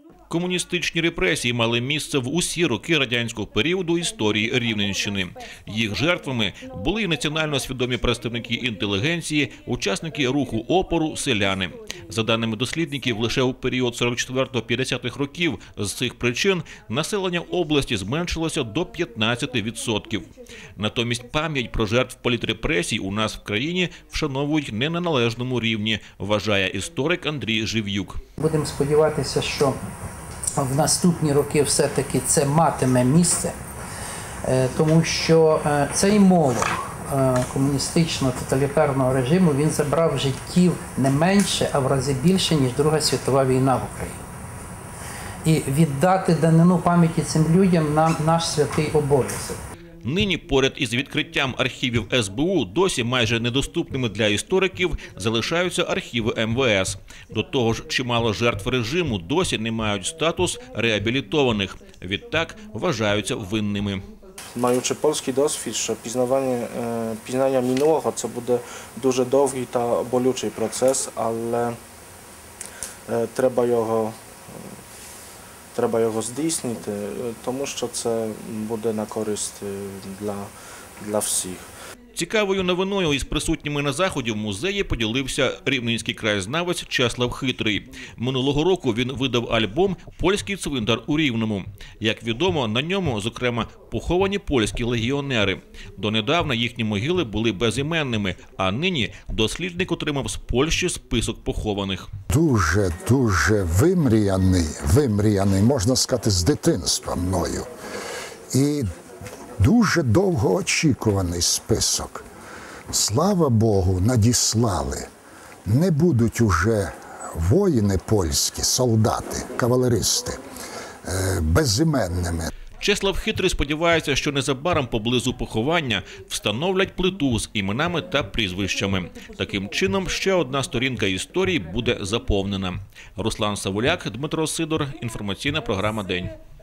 Комуністичні репресії мали місце в усі роки радянського періоду історії Рівненщини. Їх жертвами були і національно свідомі представники інтелігенції, учасники руху опору, селяни. За даними дослідників, лише у період 44-50-х років з цих причин населення області зменшилося до 15%. Натомість пам'ять про жертв політрепресій у нас в країні вшановують не на належному рівні, вважає історик Андрій Жив'юк. Будемо сподіватися, що в наступні роки все-таки це матиме місце, тому що цей молох комуністичного тоталітарного режиму, він забрав життів не менше, а в рази більше, ніж Друга світова війна в Україні. І віддати данину пам'яті цим людям наш святий обов'язок. Нині поряд із відкриттям архівів СБУ досі майже недоступними для істориків залишаються архіви МВС. До того ж, чимало жертв режиму досі не мають статус реабілітованих. Відтак вважаються винними. Маючи польський досвід, що пізнання минулого – це буде дуже довгий та болючий процес, але треба його здійснити, тому що це буде на користь для всіх. Цікавою новиною із присутніми на заході в музеї поділився рівненський краєзнавець Чеслав Хитрий. Минулого року він видав альбом «Польський цвинтар у Рівному». Як відомо, на ньому, зокрема, поховані польські легіонери. Донедавна їхні могили були безіменними, а нині дослідник отримав з Польщі список похованих. Дуже вимріяний, можна сказати, з дитинства мною. І дуже довгоочікуваний список. Слава Богу, надіслали. Не будуть уже воїни польські, солдати, кавалеристи безіменними. Чеслав Хитрий сподівається, що незабаром поблизу поховання встановлять плиту з іменами та прізвищами. Таким чином, ще одна сторінка історії буде заповнена. Руслан Савуляк, Дмитро Сидор. Інформаційна програма «День».